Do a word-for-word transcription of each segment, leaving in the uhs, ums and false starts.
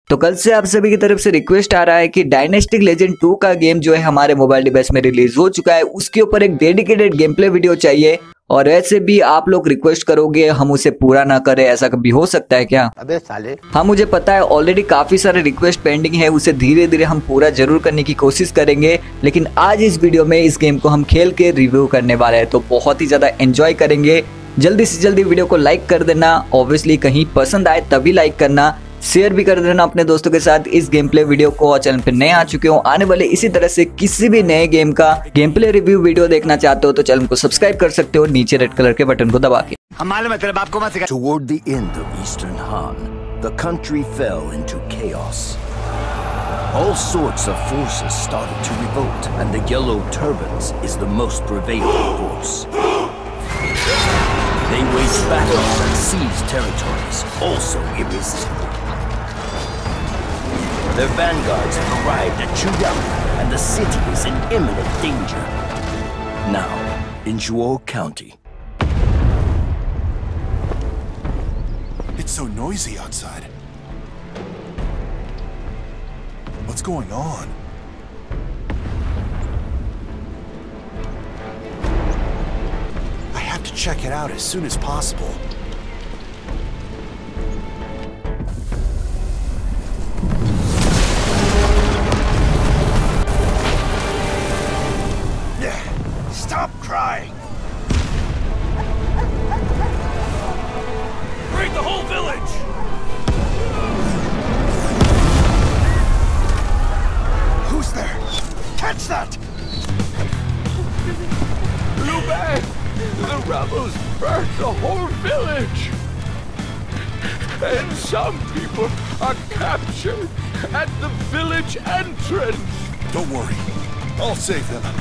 तो कल से आप सभी की तरफ से रिक्वेस्ट आ रहा है कि डायनेस्टिक लेजेंड टू का गेम जो है हमारे मोबाइल डिवाइस में रिलीज हो चुका है, उसके ऊपर एक डेडिकेटेड गेम प्ले वीडियो चाहिए। और ऐसे भी आप लोग रिक्वेस्ट करोगे हम उसे पूरा ना करें, ऐसा कभी हो सकता है क्या? अबे साले। हाँ मुझे पता है ऑलरेडी काफी सारे रिक्वेस्ट पेंडिंग है, उसे धीरे धीरे हम पूरा जरूर करने की कोशिश करेंगे। लेकिन आज इस वीडियो में इस गेम को हम खेल के रिव्यू करने वाले हैं, तो बहुत ही ज्यादा एंजॉय करेंगे। जल्दी से जल्दी वीडियो को लाइक कर देना, ऑब्वियसली कहीं पसंद आए तभी लाइक करना, शेयर भी कर देना अपने दोस्तों के साथ इस गेम प्ले वीडियो को। और चैनल पे नए आ चुके हो, आने वाले इसी तरह से किसी भी नए गेम का गेम प्ले रिव्यू वीडियो देखना चाहते हो तो चैनल को सब्सक्राइब कर सकते हो नीचे रेड कलर के बटन को दबा के। Toward the end of Eastern Han, the country fell into chaos. All sorts of forces started to revolt, and the Yellow Turbans is the most prevailing force. They waged battles and seized territories, also irresistible. Their vanguards have arrived at Chuyang, and the city is in imminent danger. Now, in Zhuo County. It's so noisy outside. What's going on? I have to check it out as soon as possible. Stop crying! Raid the whole village! Who's there? Catch that! Blue Bag! The rebels burnt the whole village! And some people are captured at the village entrance! Don't worry. I'll save them.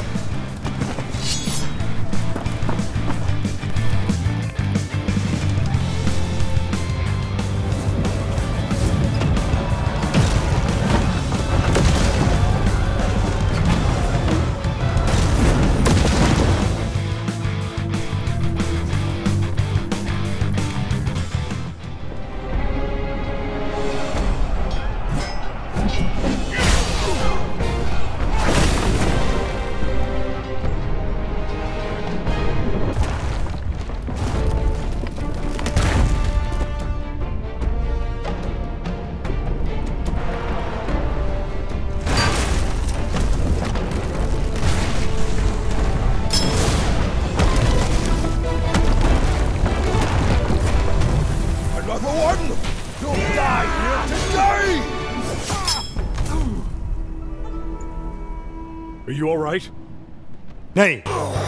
Are you all right? Hey!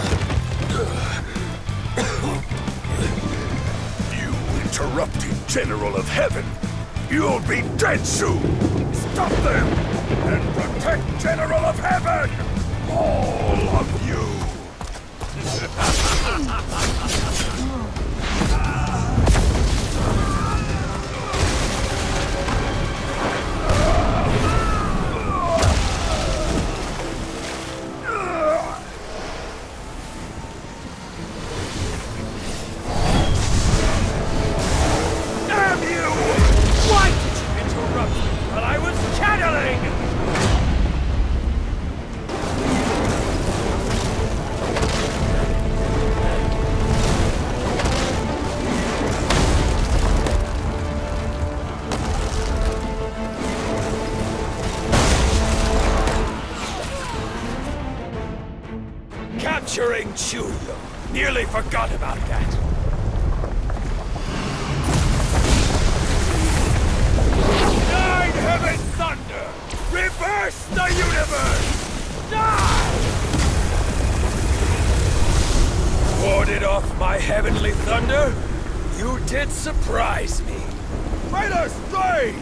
You interrupting General of Heaven! You'll be dead soon! Stop them! And protect General of Heaven! All of you! Capturing Chuyo. Nearly forgot about that. Nine Heaven Thunder! Reverse the universe! Die! Warded off my heavenly thunder? You did surprise me. Fighters, stay!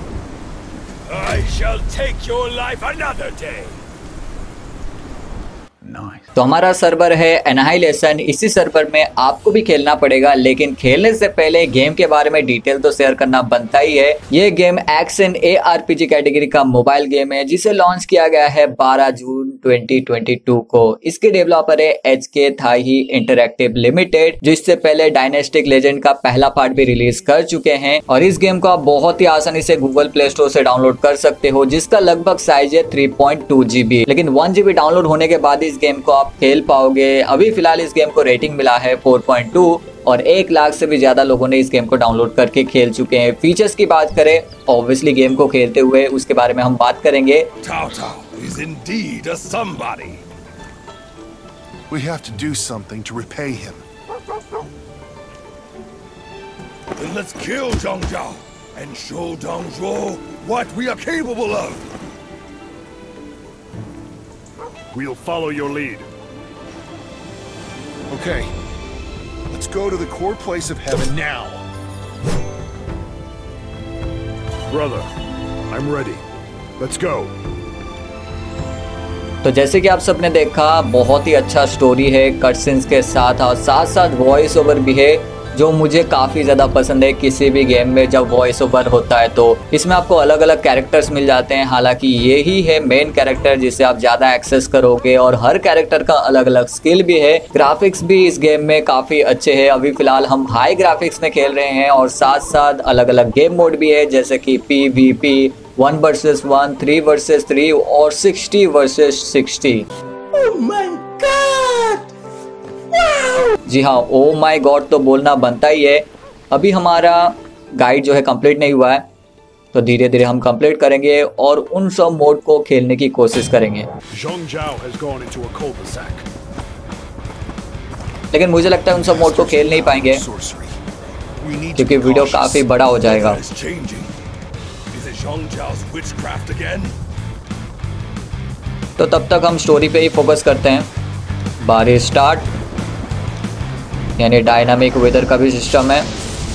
I shall take your life another day. Nice. तो हमारा server है annihilation. इसी server में आपको भी खेलना पड़ेगा, लेकिन खेलने से पहले गेम के बारे में डिटेल तो शेयर करना बनता ही है। ये game action A R P G category का मोबाइल गेम है, जिसे लॉन्च किया गया है बारह जून दो हज़ार बाईस को। इसके डेवलपर है एच के थाई इंटरैक्टिव लिमिटेड, जो इससे पहले डायनेस्टिक लेजेंड का पहला पार्ट भी रिलीज कर चुके हैं। और इस गेम को आप बहुत ही आसानी से गूगल प्ले स्टोर से डाउनलोड कर सकते हो, जिसका लगभग साइज है three point two G B. लेकिन वन जी बी डाउनलोड होने के बाद इस गेम को आप खेल पाओगे। अभी फिलहाल इस गेम को रेटिंग मिला है फोर पॉइंट टू और एक लाख से भी ज्यादा लोगों ने इस गेम को डाउनलोड करके खेल चुके हैं। फीचर्स की बात करें, ऑब्वियसली गेम को खेलते हुए उसके बारे में हम बात करेंगे। Cao Cao is indeed a somebody. We have to do something to repay him. Then let's kill Zhang Zhao and show Dong Zhuo what we are capable of. We'll follow your lead. Okay. Let's go to the core place of heaven now. Brother, I'm ready. Let's go. तो जैसे कि आप सबने देखा, बहुत ही अच्छा story है cut scenes के साथ, और साथ साथ वॉइस ओवर भी है, जो मुझे काफ़ी ज़्यादा पसंद है। किसी भी गेम में जब वॉइस ओवर होता है तो इसमें आपको अलग अलग कैरेक्टर्स मिल जाते हैं। हालांकि ये ही है मेन कैरेक्टर जिसे आप ज़्यादा एक्सेस करोगे, और हर कैरेक्टर का अलग अलग स्किल भी है। ग्राफिक्स भी इस गेम में काफ़ी अच्छे हैं। अभी फिलहाल हम हाई ग्राफिक्स में खेल रहे हैं, और साथ साथ अलग अलग गेम मोड भी है, जैसे कि P V P, one versus one, three versus three और सिक्सटी वर्सेस सिक्सटी। जी हाँ, ओ माय गॉड तो बोलना बनता ही है। अभी हमारा गाइड जो है कंप्लीट नहीं हुआ है, तो धीरे धीरे हम कंप्लीट करेंगे और उन सब मोड को खेलने की कोशिश करेंगे। Zhang Zhao has gone into a cul-de-sac. लेकिन मुझे लगता है उन सब मोड को खेल नहीं पाएंगे, क्योंकि वीडियो काफी बड़ा हो जाएगा। What is changing? Is it Zhang Zhao's witchcraft again? तो तब तक हम स्टोरी पे ही फोकस करते हैं। बारी स्टार्ट, यानी डायनामिक वेदर का भी सिस्टम है।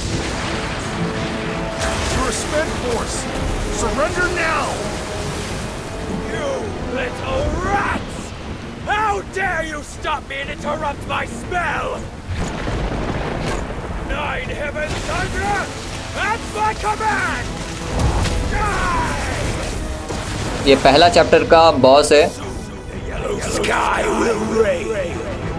You're a sped force. Surrender now. You little rats! How dare you stop me and interrupt my spell! Nine heavens thunder! That's my command! Die! ये पहला चैप्टर का बॉस है। The yellow sky will rain!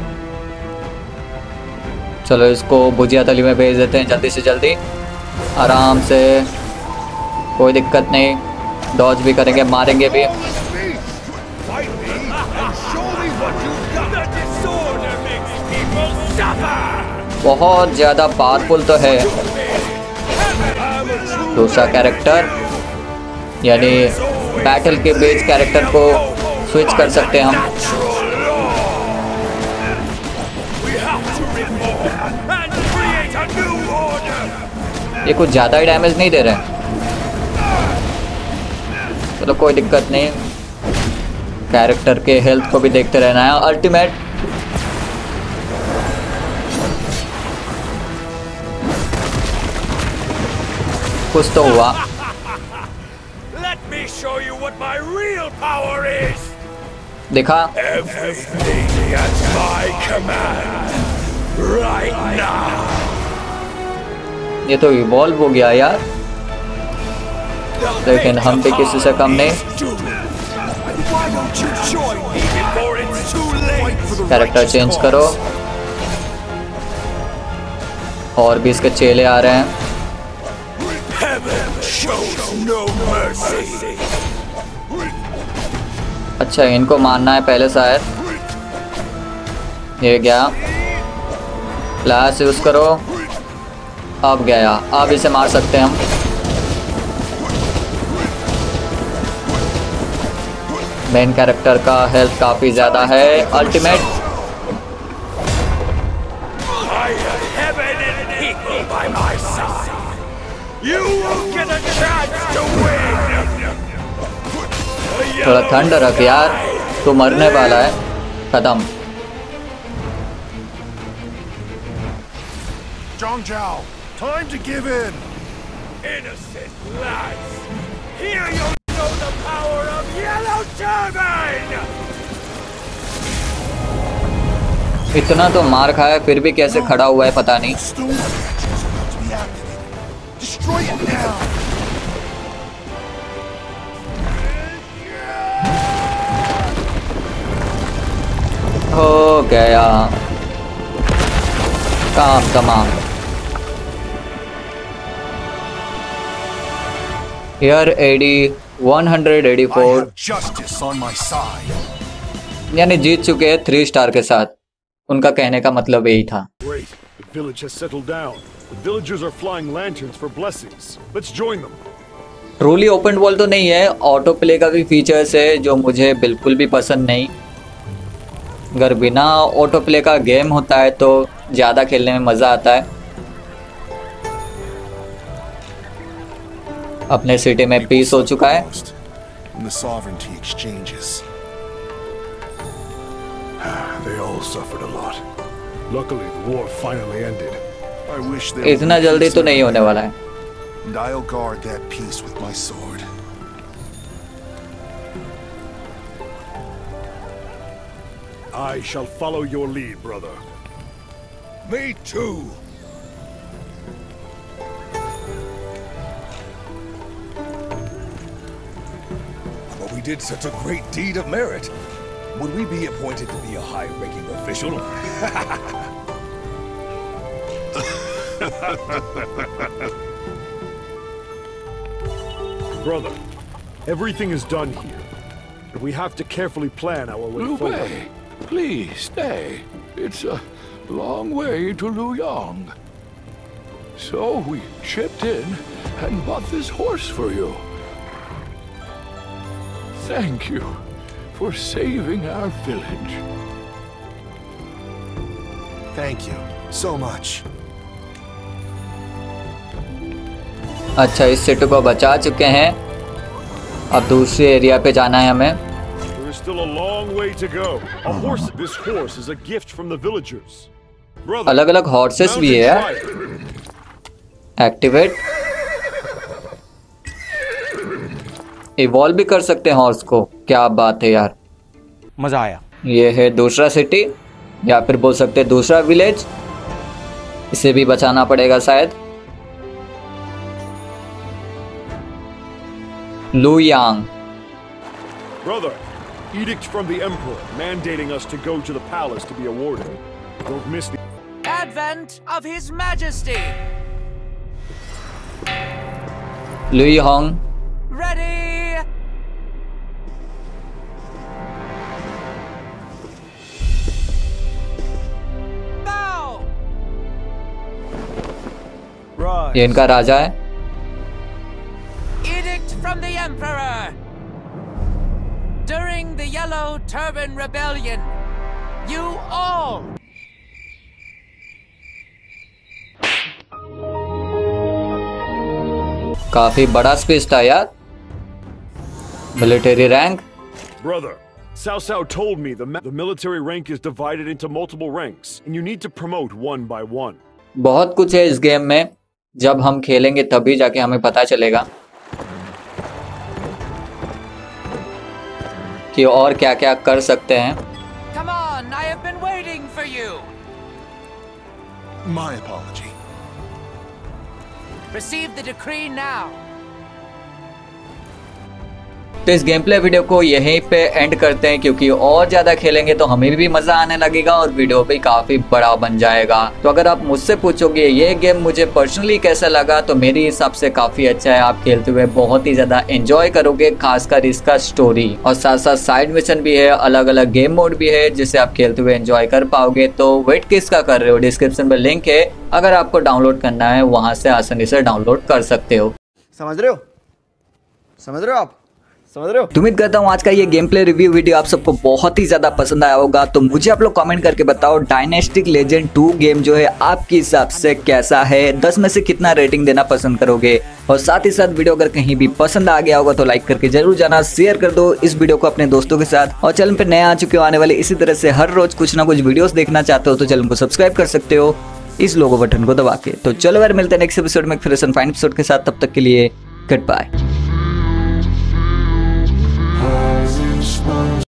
चलो इसको भुजिया तली में भेज देते हैं जल्दी से जल्दी, आराम से, कोई दिक्कत नहीं। डॉज भी करेंगे, मारेंगे भी। Fight me and show me what you've got. The disorder makes people suffer! बहुत ज़्यादा पावरफुल तो है। दूसरा कैरेक्टर, यानी बैटल के बेस कैरेक्टर को स्विच कर सकते हैं हम। ये कुछ ज़्यादा ही डैमेज नहीं दे रहे हैं, चलो कोई दिक्कत नहीं। कैरेक्टर के हेल्थ को भी देखते रहना है। अल्टीमेट कुछ तो हुआ। Let me show you what my real power is! देखा, Everything at my command! Right now! ये तो इवॉल्व हो गया यार, लेकिन हम भी किसी से कम नहीं। Why don't you join me before it's too late? Character change करो, और भी इसके चेले आ रहे हैं। Heaven shows no mercy. अच्छा, इनको मारना है पहले शायद। ये गया, फ्लैश यूज करो। अब गया, अब इसे मार सकते हैं हम। मेन कैरेक्टर का हेल्थ काफी ज्यादा है। Ultimate I have heaven and people by my side. You won't get a chance to win. थोड़ा ठंड रख यार, तू मरने वाला है। खत्म। Zhang Zhao, time to give in. Innocent lads, here you'll know the power of Yellow Turbine! इतना तो मार खाया फिर भी कैसे खड़ा हुआ है पता नहीं। Stone is about to be activated. Destroy it now. हो गया काम तमाम। Here A D one eighty I four, have justice on my side. यानी जीत चुके हैं थ्री स्टार के साथ। उनका कहने का मतलब यही था। Great. The village has settled down. The villagers are flying lanterns for blessings. Let's join them. Truly open world तो नहीं है, ऑटो प्ले का भी फीचर्स है जो मुझे बिल्कुल भी पसंद नहीं। अगर बिना ऑटो प्ले का गेम होता है तो ज़्यादा खेलने में मज़ा आता है। अपने सिटी में पीस हो चुका है। In the sovereignty exchanges. They all suffered a lot. Luckily, the war finally ended. I wish there इतना would be जल्दी peace तो नहीं होने वाला है। and I'll guard that peace with my sword. I shall follow your lead, brother. Me too. But we did such a great deed of merit. Would we be appointed to be a high-ranking official? Brother, everything is done here. But we have to carefully plan our way Liu forward. Bei, please stay. It's a long way to Luyang. So we chipped in and bought this horse for you. Thank you for saving our village. Thank you so much. अच्छा, इस city को बचा चुके हैं। अब दूसरे area पे जाना है हमें। There is still a long way to go. A horse. This horse is a gift from the villagers. Brother, अलग अलग हॉर्सेस भी है। mount and try it. Activate. Evolve भी कर सकते हैं हॉर्स को। क्या बात है यार, मजा आया। ये है दूसरा सिटी या फिर बोल सकते हैं दूसरा विलेज। इसे भी बचाना पड़ेगा शायद। Luoyang. Brother, edict from the emperor mandating us to go to the palace to be awarded. Don't miss the Advent of His Majesty. Luoyang. Ready. Bow. Right. ये इनका राजा है। Edict from the Emperor. During the Yellow Turban Rebellion, you all काफी बड़ा space था यार। Military rank. Brother, Cao Cao told me the, the military rank is divided into multiple ranks, and you need to promote one by one. बहुत कुछ है इस game में, जब हम खेलेंगे तभी जाके हमें पता चलेगा कि और क्या क्या कर सकते हैं। come on, I have been waiting for you. My apology. Receive the decree now. तो इस गेम प्ले वीडियो को यहीं पे एंड करते हैं, क्योंकि और ज्यादा खेलेंगे तो हमें भी मजा आने लगेगा और वीडियो भी काफी बड़ा बन जाएगा। तो अगर आप मुझसे पूछोगे ये गेम मुझे पर्सनली कैसा लगा, तो मेरे हिसाब से काफी अच्छा है। आप खेलते हुए बहुत ही ज्यादा एंजॉय करोगे, खासकर इसका स्टोरी और साथ साथ साइड मिशन भी है, अलग अलग गेम मोड भी है जिसे आप खेलते हुए एंजॉय कर पाओगे। तो वेट किसका कर रहे हो, डिस्क्रिप्शन में लिंक है, अगर आपको डाउनलोड करना है वहां से आसानी से डाउनलोड कर सकते हो। समझ रहे हो समझ रहे हो आप समझ रहे हो। उम्मीद करता हूँ आज का ये गेम प्ले रिव्यू वीडियो आप सबको बहुत ही ज्यादा पसंद आया होगा। तो मुझे आप लोग कमेंट करके बताओ डायनेस्टिक लेजेंड टू गेम जो है आपके हिसाब से कैसा है, दस में से कितना रेटिंग देना पसंद करोगे। और साथ ही साथ वीडियो अगर कहीं भी पसंद आ गया होगा तो लाइक करके जरूर जाना, शेयर कर दो इस वीडियो को अपने दोस्तों के साथ। और चैनल पे नए आ चुके हो आने वाले इसी तरह से हर रोज कुछ ना कुछ वीडियोस देखना चाहते हो तो चैनल को सब्सक्राइब कर सकते हो इस लोगो बटन को दबा के। तो चलो यार मिलते हैं नेक्स्ट एपिसोड में फिर फाइन एपिसोड के साथ, तब तक के लिए गुड बाय।